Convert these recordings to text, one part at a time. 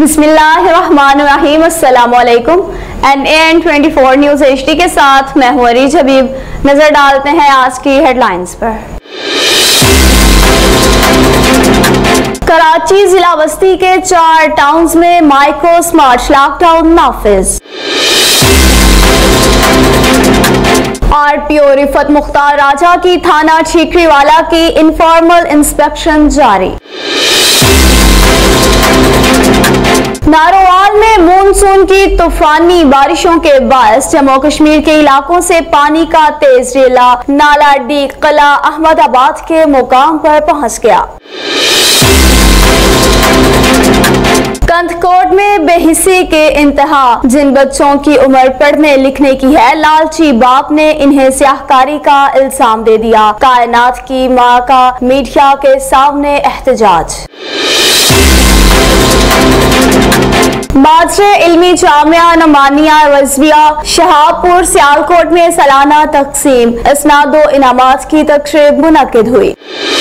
बिस्मिल्लाहिर्रहमानिर्रहीम। अस्सलामुअलैकुम। NAN24 news HD के साथ मैं हूं अरीज हबीब। नजर डालते हैं आज की हेडलाइंस पर। कराची जिला बस्ती के 4 टाउन्स में माइक्रो स्मार्ट लॉकडाउन नाफिज। RPO रिफत मुख्तार राजा की थाना ठीकरीवाला की इनफॉर्मल इंस्पेक्शन जारी। नारोवाल में मानसून की तूफानी बारिशों के बायस जम्मू कश्मीर के इलाकों से पानी का तेज रेला नाला डी कला अहमदाबाद के मुकाम पर पहुंच गया। कंथकोट में बेहिसी के इंतहा, जिन बच्चों की उम्र पढ़ने लिखने की है, लालची बाप ने इन्हें स्याहकारी का इल्जाम दे दिया। कायनात की मां का मीडिया के सामने एहतजाज। मादरे इल्मी जामिया नमानिया रजविया शहाबपुर सियालकोट में सालाना तकसीम इसनादो इनामात की तकरीब मुनक्किद हुई।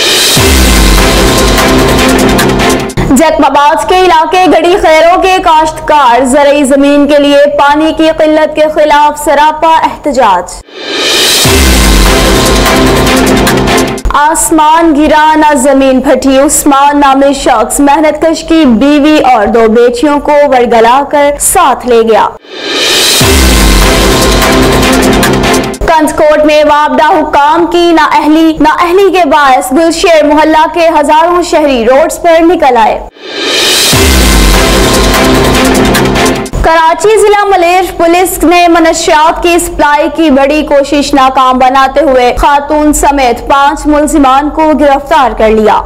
जैकबाबाद के इलाके गड़ी खैरों के काश्तकार ज़रई जमीन के लिए पानी की किल्लत के खिलाफ सरापा एहतजाज। आसमान गिरा न जमीन फटी, उस्मान नामी शख्स मेहनतकश की बीवी और 2 बेटियों को वरगला कर साथ ले गया। कंथकोट में वापदा हुक्काम की नाअहली के बायस गुलशेर मोहल्ला के हजारों शहरी रोड्स पर निकल आए। कराची जिला मलेर पुलिस ने मनशियात की सप्लाई की बड़ी कोशिश नाकाम बनाते हुए खातून समेत 5 मुलजिमान को गिरफ्तार कर लिया।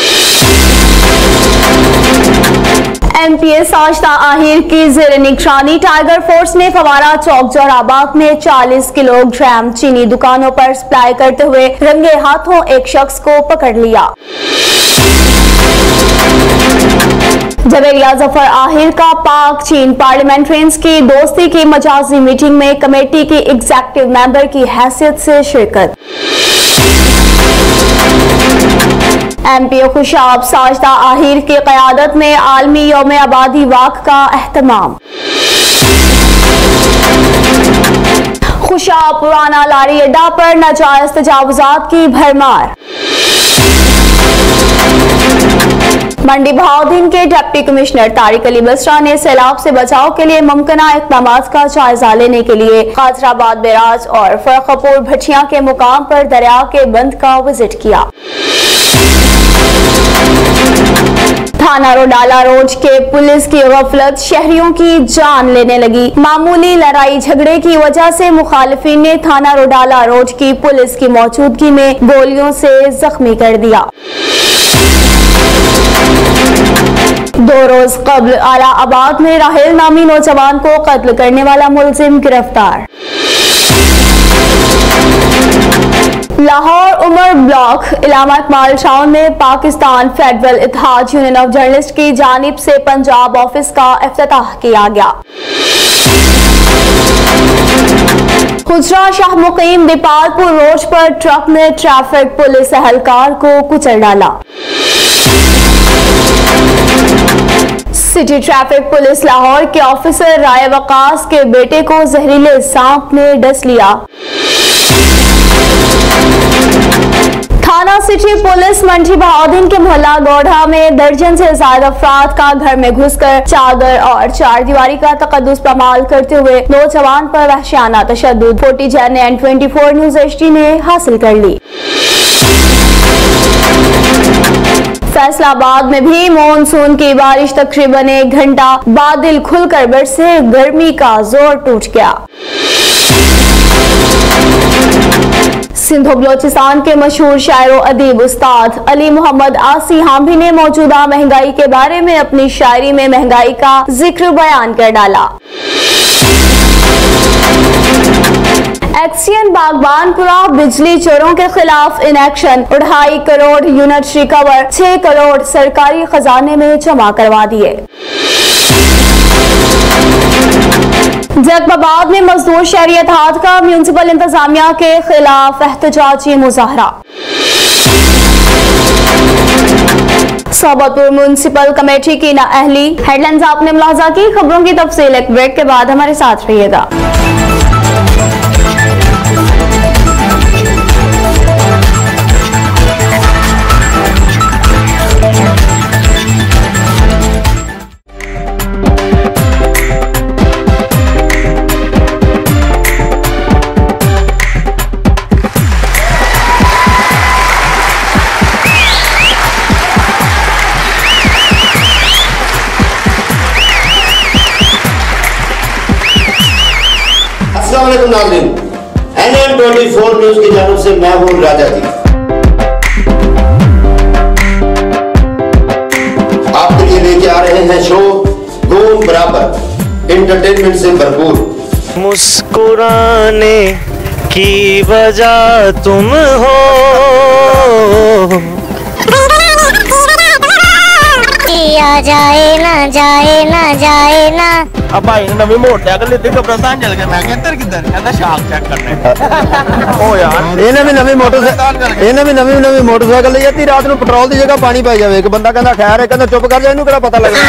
MPA साजिदा आहिर की जेर निगरानी टाइगर फोर्स ने फवारा चौक जोराबाग में 40 किलोग्राम चीनी दुकानों पर सप्लाई करते हुए रंगे हाथों एक शख्स को पकड़ लिया। जवेरिया जफर आहिर का पाक चीन पार्लियामेंट्रियंस की दोस्ती की मजाजी मीटिंग में कमेटी की एग्जीक्यूटिव मेंबर की हैसियत से शिरकत। MPA खुशाब साजिदा आहिर की क़यादत में आलमी यौम आबादी वाक़ का एहतमाम। खुशाब पुराना लारी अड्डा पर नाजायज तजावुजात की भरमार। मंडी बहाउद्दीन के डिप्टी कमिश्नर तारिक अली बसरा ने सैलाब से बचाव के लिए मुमकिना इक़दामात का जायजा लेने के लिए कादराबाद बैराज और फरखपुर भटिया के मुकाम पर दरिया के बंद का विजिट किया। थाना रोडाला रोड के पुलिस की गफलत शहरियों की जान लेने लगी। मामूली लड़ाई झगड़े की वजह से मुखालिफिन ने थाना रोडाला रोड की पुलिस की मौजूदगी में गोलियों से जख्मी कर दिया। 2 रोज कबल आलाबाद में राहेल नामी नौजवान को कत्ल करने वाला मुलजिम गिरफ्तार। लाहौर उमर ब्लॉक इलामा इकबाल टाउन में पाकिस्तान फेडरल इत्तेहाद यूनियन ऑफ जर्नलिस्ट की जानिब से पंजाब ऑफिस का इफ्तिताह किया गया। हुजरा शाह मुकीम दीपालपुर रोड पर ट्रक ने ट्रैफिक पुलिस एहलकार को कुचल डाला। सिटी ट्रैफिक पुलिस लाहौर के ऑफिसर राय वकास के बेटे को जहरीले सांप ने डस लिया। थाना सिटी पुलिस मंडी बहाउद्दीन के मोहल्ला गौढ़ा में दर्जन से ज्यादा अफराद का घर में घुसकर चादर और 4 दीवारी का तकद्दुस पामाल करते हुए नौजवान पर वहशियाना तशद्दुद फुटेज NAN24 न्यूज़ HD ने हासिल कर ली। फैसलाबाद में भी मानसून की बारिश तकरीबन 1 घंटा बादल खुलकर बरसे, गर्मी का जोर टूट गया। सिंधो बलोचिस्तान के मशहूर शायर व अदीब उस्ताद अली मोहम्मद आसी हामी ने मौजूदा महंगाई के बारे में अपनी शायरी में महंगाई का जिक्र बयान कर डाला। एक्सियन बागबानपुरा बिजली चोरों के खिलाफ in action, 2.5 crore unit recover, 6 crore सरकारी खजाने में जमा करवा दिए। जैकबाबाद में मजदूर शहरियत हाथ का म्यूनिसिपल इंतजामिया के खिलाफ एहतजाजी मुजाहरा। सोबतपुर म्युनिसिपल कमेटी की नाअहली। हेडलाइंस आपने मुलाजा की, खबरों की तफसील एक ब्रेक के बाद हमारे साथ रहिएगा। नाज़रीन, NM24 न्यूज की जानिब से मैं हूं राजा जी। आपके लिए लेके आ रहे हैं शो दोनों बराबर, एंटरटेनमेंट से भरपूर। मुस्कुराने की वजह तुम हो, आ जाए ना जाए ना। अब भाई ने नवी मोटरसाइकिल लेते कब्रिस्तान चल गए। मैं किधर कहता शाख चेक करने ओ यार ਇਹਨੇ ਵੀ ਨਵੀਂ ਮੋਟਰਸਾਈਕਲ ਲਈ ਆਤੀ। ਰਾਤ ਨੂੰ ਪੈਟਰੋਲ ਦੀ ਜਗ੍ਹਾ ਪਾਣੀ ਪਾਈ ਜਾਵੇ। ਇੱਕ ਬੰਦਾ ਕਹਿੰਦਾ ਖੈਰ ਹੈ, ਕਹਿੰਦਾ ਚੁੱਪ ਕਰ ਜਾ, ਇਹਨੂੰ ਕਿਹੜਾ ਪਤਾ ਲੱਗਦਾ।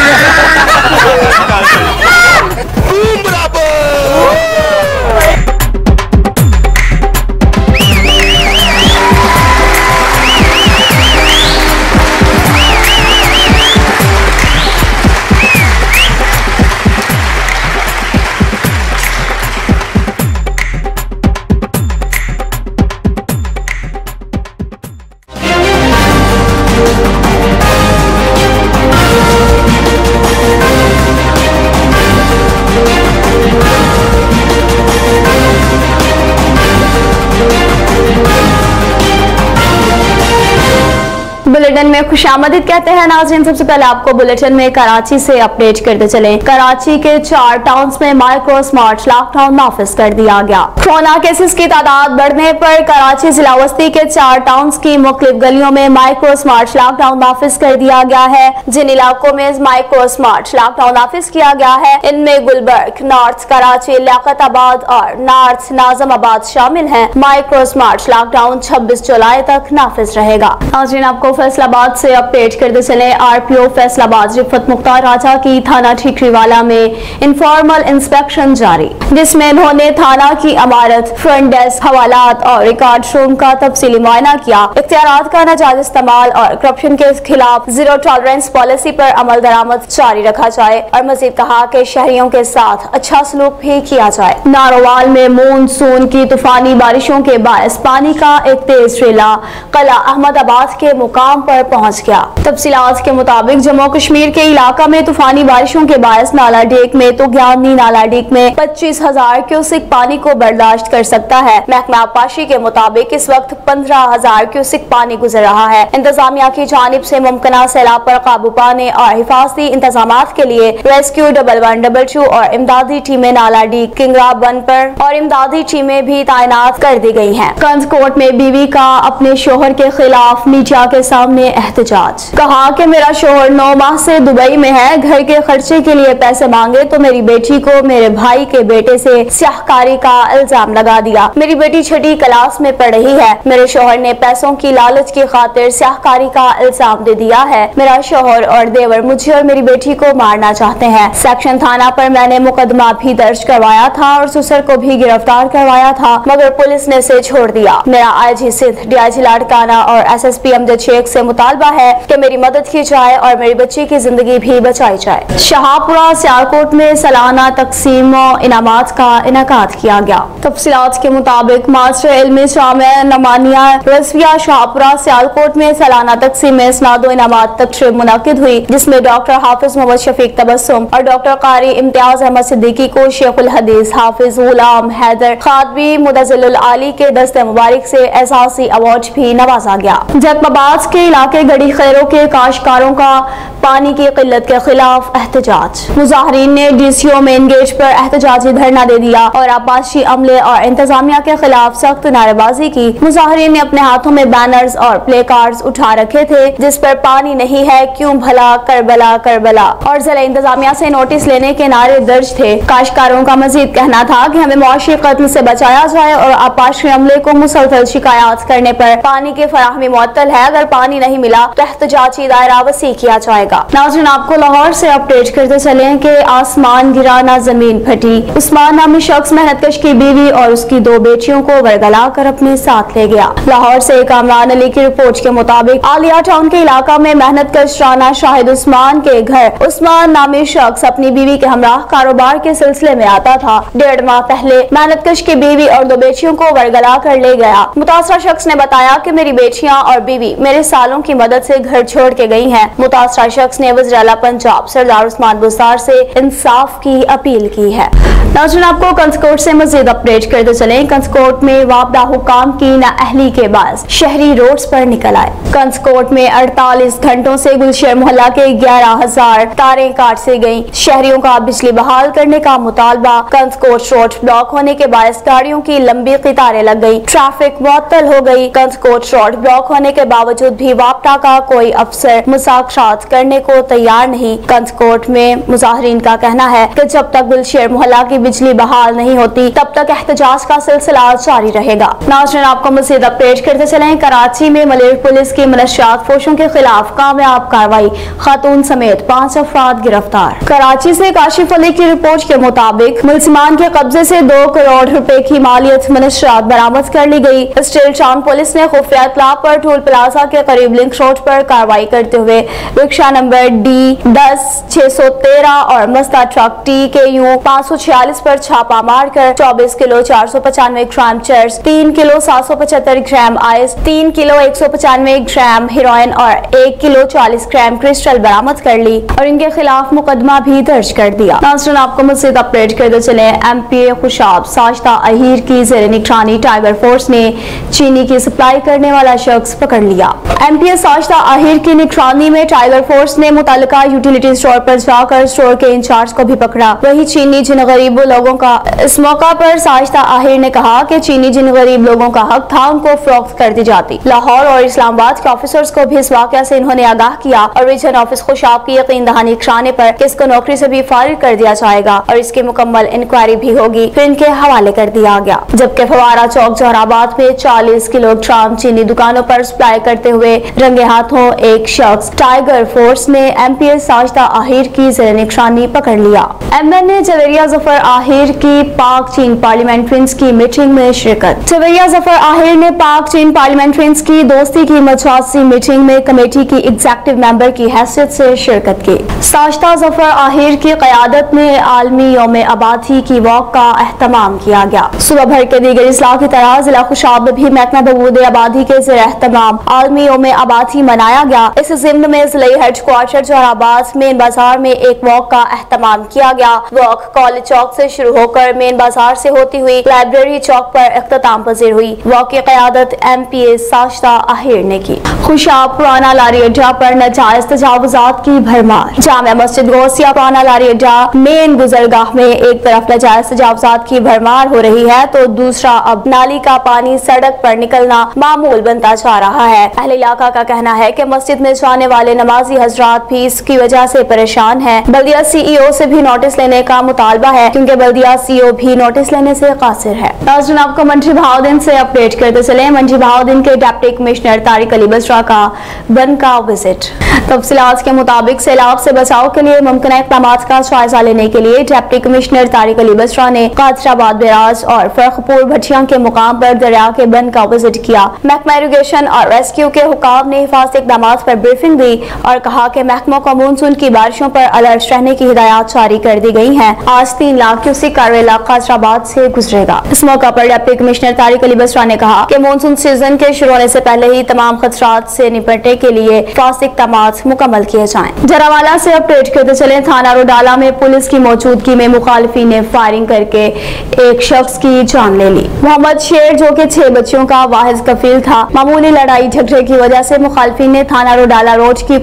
बुलेटिन में खुशामदीद कहते हैं नाज़रीन। सबसे पहले आपको बुलेटिन में कराची से अपडेट करते चलें। कराची के 4 टाउन्स में माइक्रो स्मार्ट लॉकडाउन नाफिज कर दिया गया। कोरोना केसेस की तादाद बढ़ने पर कराची जिला वस्ती के 4 टाउन्स की मुख्तलिफ गलियों में माइक्रो स्मार्ट लॉकडाउन नाफिज कर दिया गया है। जिन इलाकों में माइक्रो स्मार्ट लॉकडाउन नाफिज किया गया है, इनमें गुलबर्ग, नॉर्थ कराची, लियाकताबाद और नॉर्थ नाज़िमाबाद शामिल हैं। माइक्रो स्मार्ट लॉकडाउन 26 जुलाई तक नाफिज रहेगा। नाज़रीन, आपको फैसलाबाद से अपडेट करते चले। RPO फैसलाबाद रिफत मुख्तार राजा की थाना ठीकरीवाला में इनफॉर्मल इंस्पेक्शन जारी, जिसमें उन्होंने थाना की इमारत, फ्रंट डेस्क, हवालात और रिकॉर्ड रूम का तफसीली मुआयना किया। इख्तियारात का नाजायज इस्तेमाल और करप्शन के खिलाफ जीरो टॉलरेंस पॉलिसी पर अमल दरामद जारी रखा जाए और मजीद कहा कि शहरियों के साथ अच्छा सलूक भी किया जाए। नारोवाल में मानसून की तूफानी बारिशों के बायस पानी का एक तेज रेला कला अहमदाबाद के मुकाम पर पहुंच गया। तफसीलात के मुताबिक जम्मू कश्मीर के इलाका में तूफानी बारिशों के बायस नाला डेक में तो ज्ञानी नाला डेक में 25,000 क्यूसिक पानी को बर्दाश्त कर सकता है। महकमा आबपाशी के मुताबिक इस वक्त 15,000 क्यूसिक पानी गुजर रहा है। इंतजामिया की जानिब से मुमकिना सैलाब पर काबू पाने और हिफाजती इंतजाम के लिए रेस्क्यू 1112 और इमदादी टीमें नाला डेक, किंगरा बन पर और इमदादी टीमें भी तैनात कर दी गई हैं। कंजकोट में बीवी का अपने शोहर के खिलाफ मीडिया के सामने एहतजाज। कहा कि मेरा शोहर 9 माह से दुबई में है, घर के खर्चे के लिए पैसे मांगे तो मेरी बेटी को मेरे भाई के बेटे से स्याहकारी का इल्जाम लगा दिया। मेरी बेटी 6ठी क्लास में पढ़ रही है। मेरे शोहर ने पैसों की लालच की खातिर स्याहकारी का इल्जाम दे दिया है। मेरा शोहर और देवर मुझे और मेरी बेटी को मारना चाहते हैं। सेक्शन थाना पर मैंने मुकदमा भी दर्ज करवाया था और ससुर को भी गिरफ्तार करवाया था, मगर पुलिस ने इसे छोड़ दिया। मेरा IG सिंध, DIG लाड़काना और SSP अमजद शेख से मुतालबा है कि मेरी मदद की जाए और मेरी बच्ची की जिंदगी भी बचाई जाए। शाहपुरा सियालकोट में सालाना तकसीम इनामात का इनेकाद किया गया। तफसीलात के मुताबिक मास्टर इल्मी जामिया नमानिया रज़विया शाहपुरा सियालकोट में सालाना तकसीम इस्नादो इनामात तकरीब मुनाकिद हुई, जिसमें डॉक्टर हाफिज मोहम्मद शफीक तबस्सुम और डॉक्टर कारी इम्तियाज अहमद सिद्दीकी को शेखुल हदीस हाफिज गुलाम हैदर खादबी मुदज़िलुल आली के दस्ते मुबारक से एहसासी अवार्ड भी नवाजा गया। जैतमाबाद के इलाके गड़ी खैरों के काश्तकारों का पानी की किल्लत के खिलाफ एहतजाज। मुजाहरीन ने DCO मेन गेट पर एहतजाजी धरना दे दिया और आपाशी अमले और इंतजामिया के खिलाफ सख्त नारेबाजी की। मुजाहरीन ने अपने हाथों में बैनर्स और प्ले कार्ड्स उठा रखे थे जिस पर पानी नहीं है क्यों भला, करबला करबला और जिला इंतजामिया से नोटिस लेने के नारे दर्ज थे। काश्तकारों का मजीद कहना था कि हमें मुआशी कत्ल से बचाया जाए और आपाशी अमले को मुसलसल शिकायत करने पर पानी की फराहमी मुअत्तल है। अगर पानी नहीं मिला तो एहतजाजी दायरा वसी किया जाएगा। नाज़रीन, आपको लाहौर से अपडेट करते चले कि आसमान गिरा ना जमीन फटी। उस्मान नामी शख्स मेहनतकश की बीवी और उसकी 2 बेटियों को वरगला कर अपने साथ ले गया। लाहौर से कामरान अली की रिपोर्ट के मुताबिक आलिया टाउन के इलाका में मेहनतकश राना शाहिद उस्मान के घर उस्मान नामी शख्स अपनी बीवी के हमराह कारोबार के सिलसिले में आता था। 1.5 माह पहले मेहनतकश की बीवी और 2 बेटियों को वरगला कर ले गया। मुतासरा शख्स ने बताया कि मेरी बेटियां और बीवी मेरे सालों की मदद से घर छोड़ के गई हैं। मुतासरा शख्स ने वज़ीर आला पंजाब सरदार उस्मान बुज़दार से इंसाफ की अपील की है। नाज़रीन, आपको कंसकोट से मजीद अपडेट करते चले। कंसकोट में वापदा हुकाम की नाअहली के बाद शहरी रोड्स पर निकल आए। कंसकोट में 48 घंटों से गुलशेर मोहल्ला के 11,000 तारें काट सी गयी। शहरियों का बिजली बहाल करने का मुतालबा। कंसकोट रोड ब्लॉक होने के बायस गाड़ियों की लंबी कतारें लग गयी, ट्रैफिक मुअत्तल हो गयी। कंसकोट रोड ब्लॉक होने के बावजूद भी वापडा का कोई अफसर मुसाखरात करने को तैयार नहीं। कंसकोट में मुजाहरीन का कहना है कि जब तक गुलशेर मोहल्ला की बिजली बहाल नहीं होती तब तक एहतजाज का सिलसिला जारी रहेगा। नाज़रीन, आपको मज़ीद अपडेट करते चलें। कराची में मलेर पुलिस की मनशियात फोशों के खिलाफ कामयाब कार्रवाई, खातून समेत 5 अफराद गिरफ्तार। कराची से काशिफ अली की रिपोर्ट के मुताबिक मुलजिमान के कब्जे से 2 करोड़ रुपए की मालियत मनशियात बरामद कर ली गई। स्टील टाउन पुलिस ने खुफिया इत्तला पर टोल प्लाजा के करीब लिंक रोड पर कार्रवाई करते हुए रिक्शा नंबर D10-613 और मस्ता ट्रक TKU 546 पर छापा मारकर 24 किलो 495 ग्राम चर्स, 3 kilo 775 gram ice, 3 kilo 195 gram heroin और 1 किलो 40 ग्राम क्रिस्टल बरामद कर ली और इनके खिलाफ मुकदमा भी दर्ज कर दिया। नाज़रीन, आपको मज़ीद अपडेट करते चले। MPA खुशाब साजिदा अहीर की ज़ेर निगरानी टाइगर फोर्स ने चीनी की सप्लाई करने वाला शख्स पकड़ लिया। MPA साजिदा अहीर की निगरानी में टाइगर फोर्स ने मुतल्लिका यूटिलिटी स्टोर पर जाकर स्टोर के इंचार्ज को भी पकड़ा। वही चीनी जिन गरीब लोगों का इस मौका पर साजिदा आहिर ने कहा कि चीनी जिन गरीब लोगों का हक था उनको फरोख्त कर दी जाती। लाहौर और इस्लामाबाद के ऑफिसर्स को भी इस वाकया से इन्होंने आगाह किया और रीजन ऑफिस खुशाब की यकीन दहानी कराने पर इसको नौकरी से भी फारिग कर दिया जाएगा और इसकी मुकम्मल इंक्वायरी भी होगी, फिर इनके हवाले कर दिया गया। जबकि फवारा चौक जौहराबाद में 40 किलोग्राम चीनी दुकानों पर सप्लाई करते हुए रंगे हाथों एक शख्स टाइगर फोर्स ने MPA साजिदा आहिर की ज़ेर निगरानी पकड़ लिया। MNA जवेरिया जफर आहिर की पाक चीन पार्लियामेंट्रियंस की मीटिंग में शिरकत। जवेरिया जफर आहिर ने पाक चीन पार्लियामेंट्रियंस की दोस्ती की मजाजी मीटिंग में कमेटी की एग्जेक्टिव मेंबर की हैसियत से शिरकत की। साजिदा जफर आहिर की क़यादत में आलमी यौम आबादी की वॉक का एहतमाम किया गया। सुबह भर के दीगर इस्लाह की तरह जिला खुशाब में भी महकमा बहबूद आबादी के ज़ेर एहतमाम आलमी यौम आबादी मनाया गया। इस ज़िम्न में ज़िले हेडक्वार्टर जौहराबाद मेन बाजार में एक वॉक का एहतमाम किया गया। वॉक कॉलेज चौक से शुरू होकर मेन बाजार से होती हुई लाइब्रेरी चौक पर इख्तिताम पजीर हुई। वॉक की क़यादत MPA साजिदा आहिर ने की। खुशाब पुराना लारी अड्डा पर नाजायज तजावुजात की भरमार। जामिया मस्जिद गौसिया पुराना लारी अड्डा मेन गुजरगाह में एक तरफ नाजायज तजावुजात की भरमार हो रही है तो दूसरा अब नाली का पानी सड़क पर निकलना मामूल बनता जा रहा है। अहले इलाका का कहना है कि मस्जिद में जाने वाले नमाजी हजरात भी इसकी वजह से परेशान है। बल्दिया CEO से भी नोटिस लेने का मुतालबा है क्योंकि बल्दिया CEO भी नोटिस लेने से कासिर है। नाज़रीन, आपको मंडी बहाउद्दीन से अपडेट करते चले। मंडी बहाउद्दीन के डिप्टी कमिश्नर तारिक अली बसरा का बन का विजिट। तफसीलात के मुताबिक सैलाब से बचाव के लिए मुमकिन इक़दाम का जायजा लेने के लिए डिप्टी कमिश्नर तारिक अली बसरा ने कादराबाद बैराज और फरखपुर भटिया के मुकाम पर दरिया के बन का विजिट किया। महकमा इरिगेशन और रेस्क्यू के हुकाम ने हिफाजती इक़दाम पर ब्रीफिंग दी और कहा कि महकमा को मानसून की बारिशों पर अलर्ट रहने की हिदायत जारी कर दी गई है। आज 3 लाख क्यूसेक कार्वेला कादराबाद से गुजरेगा। इस मौका पर डिप्टी कमिश्नर तारिक अली बसरा ने कहा कि मानसून सीजन के शुरू होने से पहले ही तमाम खतरात से निपटने के लिए हिफाजती इक़दाम मुकम्मल किए जाएं। जरावाला से अपडेट करते चले। थाना रोडाला में पुलिस की मौजूदगी में मुखालिफिन ने फायरिंग करके एक शख्स की जान ले ली। मोहम्मद शेर जो कि 6 बच्चों का वाहिद कफील था, मामूली लड़ाई झगड़े की वजह से मुखालिफिन ने थाना रोडाला रोड की पुलिस की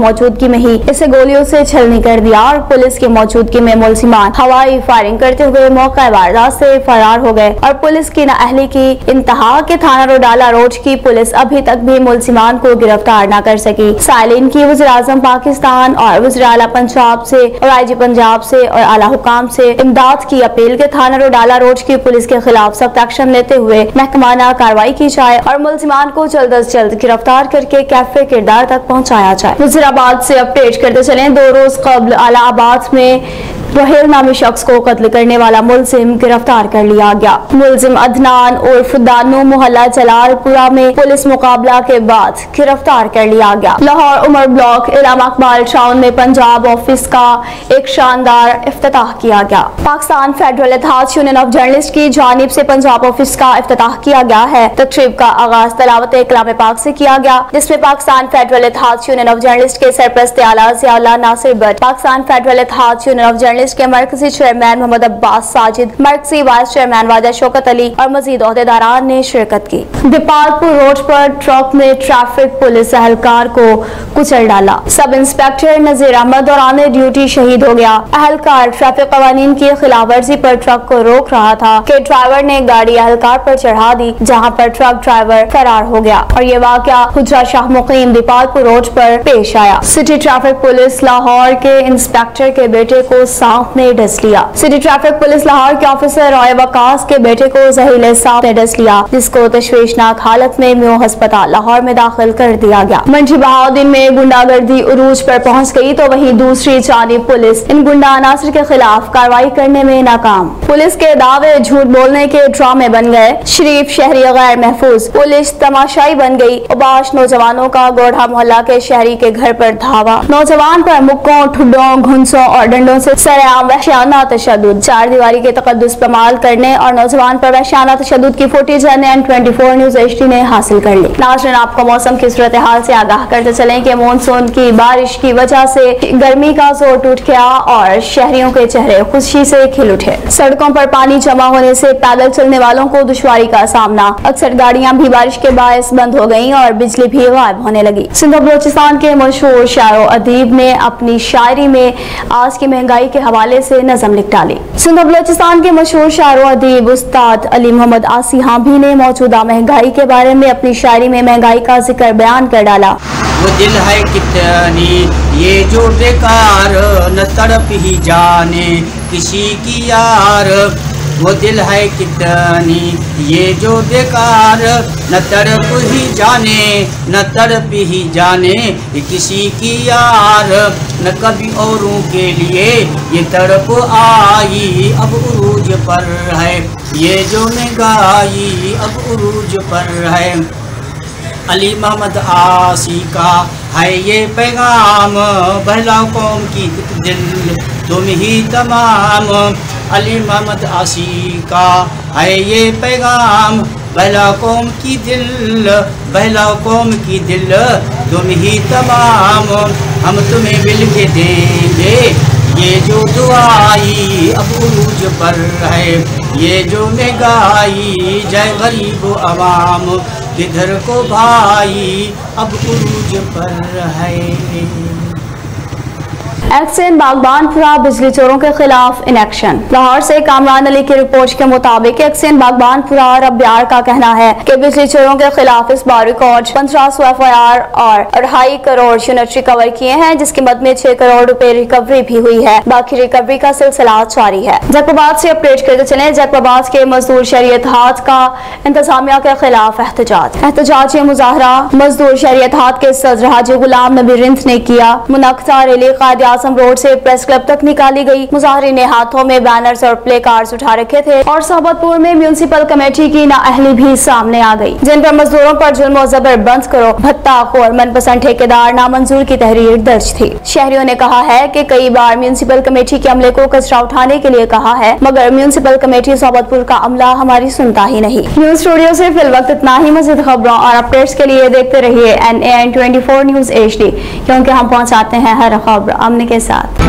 मौजूदगी में ही इसे गोलियों से छलनी कर दिया और पुलिस की मौजूदगी में मुलजिमान हवाई फायरिंग करते हुए मौका वारदात से फरार हो गए और पुलिस की नाअहली की इंतहा के थाना रोडाला रोड की पुलिस अभी तक भी मुलजिमान को गिरफ्तार न कर सकी। साइलिन की वज़ीर-ए-आज़म पाकिस्तान और वज़ीर आला पंजाब से और IG पंजाब से और आला हुकाम से इमदाद की अपील के थाना रोडाला रोड की पुलिस के खिलाफ सख्त एक्शन लेते हुए महकमाना कार्रवाई की जाए और मुलजिमान को जल्द अज जल्द गिरफ्तार करके कैफे किरदार तक पहुँचाया जाए। वज़ीराबाद से अपडेट करते चले। 2 रोज कबल आलाबाद में रोहेल नामी शख्स को कत्ल करने वाला मुलजिम गिरफ्तार कर लिया गया। मुलजिम अदनान उर्फ दानू मोहल्ला जलालपुरा में पुलिस मुकाबला के बाद गिरफ्तार कर लिया गया। लाहौर उमर ब्लॉक इलामा इकबाल टाउन में पंजाब ऑफिस का एक शानदार इफ्तिताह किया गया। पाकिस्तान फेडरल इत्तेहाद यूनियन ऑफ जर्नलिस्ट की जानिब से पंजाब ऑफिस का इफ्तिताह किया गया है। तकरीब का आगाज तलावत कलाम पाक से किया गया, जिसमें पाकिस्तान फेडरल इत्तेहाद यूनियन ऑफ जर्नलिस्ट के सरपरस्त आला ज़ियाउल्लाह नासिर भट्ट, पाकिस्तान फेडरल इत्तेहाद यूनियन ऑफ जर्नलिस्ट के मरकजी चेयरमैन मोहम्मद अब्बास साजिद, मरकजी वाइस चेयरमैन वाजा शौकत अली और मजीद ओहदेदारान ने शिरकत की। दीपालपुर रोड पर ट्रक ने ट्रैफिक पुलिस एहलकार को कुचल डाला। सब इंस्पेक्टर नजीर अहमद दौरान ड्यूटी शहीद हो गया। एहलकार ट्रैफिक कवानीन की खिलाफ वर्जी पर ट्रक को रोक रहा था कि ड्राइवर ने गाड़ी एहलकार पर चढ़ा दी, जहां पर ट्रक ड्राइवर फरार हो गया और ये वाकया हुजरा शाह मुकीम दीपालपुर रोड पर पेश आया। सिटी ट्रैफिक पुलिस लाहौर के इंस्पेक्टर के बेटे को सांप ने डस लिया। सिटी ट्रैफिक पुलिस लाहौर के ऑफिसर रॉय वकास के बेटे को जहरीले सांप ने डस लिया, जिसको तशवीशनाक हालत में म्यू अस्पताल लाहौर में दाखिल कर दिया गया। मंडी बहाउद्दीन में गुंडागर्दी उरूज पर पहुंच गई तो वहीं दूसरी जानिब पुलिस इन गुंडा अनासर के खिलाफ कार्रवाई करने में नाकाम। पुलिस के दावे झूठ बोलने के ड्रामे बन गए। शरीफ शहरी गैर महफूज, पुलिस तमाशाई बन गई। उबाश नौजवानों का गोढ़ा मोहल्ला के शहरी के घर पर धावा, नौजवान पर मुक्कों, ठुड्डों, घुंसों और डंडों से सरेआम वहशियाना तशद्दुद। 4 दीवारी के तकद्दुस पमाल करने और नौजवान पर वहशियाना तशद्दुद की फुटेज N24 न्यूज HD ने हासिल कर ली। नाज़रीन, आपको मौसम की सूरत हाल से आगाह करते चले कि मानसून की बारिश की वजह से गर्मी का जोर टूट गया और शहरियों के चेहरे खुशी से खिल उठे। सड़कों पर पानी जमा होने से पैदल चलने वालों को दुश्वारी का सामना। अक्सर गाड़ियां भी बारिश के बायस बंद हो गईं और बिजली भी गायब होने लगी। सिंध बलोचिस्तान के मशहूर शायर अदीब ने अपनी शायरी में आज की महंगाई के हवाले से नज़म लिख डाली। सिंध बलोचिस्तान के मशहूर शायर अदीब उस्ताद अली मोहम्मद आसी हांभी ने मौजूदा महंगाई के बारे में अपनी शायरी में महंगाई का जिक्र बयान कर डाला। वो दिल है कितनी ये जो बेकार, न तड़प ही जाने किसी की यार। वो दिल है कितनी ये जो बेकार, न तड़प ही जाने, न तड़प ही जाने किसी की यार। न कभी औरों के लिए ये तड़प आई, अब उरूज पर है ये जो महंगाई, अब उरूज पर है। अली मोहम्मद आसी का है ये पैगाम, बहलाओ कौम की दिल तुम ही तमाम। अली मोहम्मद आसी का है ये पैगाम, बहलाओ कौम की दिल, बहलाओ कौम की दिल तुम ही तमाम। हम तुम्हें मिल के देंगे ये जो दुआई, अब उरूज पर है ये जो महंगाई। जय गरीब अवाम किधर को भाई, अब उरूज पर है। एक्शन बागबानपुरा बिजली चोरों के खिलाफ इन एक्शन। लाहौर से कामरान अली की रिपोर्ट के मुताबिक एक्शन बागबानपुरा रब्यार का कहना है कि बिजली चोरों के खिलाफ इस बार रिकॉर्ड 1500 FIR और 2.5 करोड़ यूनिट रिकवर किए हैं, जिसकी मद में 6 करोड़ रुपए रिकवरी भी हुई है। बाकी रिकवरी का सिलसिला जारी है। जैकबाबाद से अपडेट करते चले। जैकबाबाद के मजदूर शहरी इत्तेहाद का इंतजामिया के खिलाफ एहतजाजी मुजाहरा मजदूर शहरी इत्तेहाद के सदर हाजी गुलाम नबी रिंद ने किया। मुनक्ता रैली कायदे आजम रोड से प्रेस क्लब तक निकाली गई। मुजाहिरीन ने हाथों में बैनर्स और प्ले कार्ड्स उठा रखे थे और सोहबतपुर में म्यूनिसिपल कमेटी की नाअहली भी सामने आ गई, जिन पर मजदूरों पर जुल्म और जबर बंद करो, भत्ता और मनपसंद ठेकेदार नामंजूर की तहरीर दर्ज थी। शहरियों ने कहा है कि कई बार म्यूनिसिपल कमेटी के अमले को कचरा उठाने के लिए कहा है, मगर म्यूनिसिपल कमेटी सोहबतपुर का अमला हमारी सुनता ही नहीं। न्यूज स्टूडियो से फिल वक्त इतना ही। मज़ीद खबरों और अपडेट्स के लिए देखते रहिए NAN24 न्यूज HD, क्योंकि हम पहुंचाते हैं हर खबर अमन के साथ।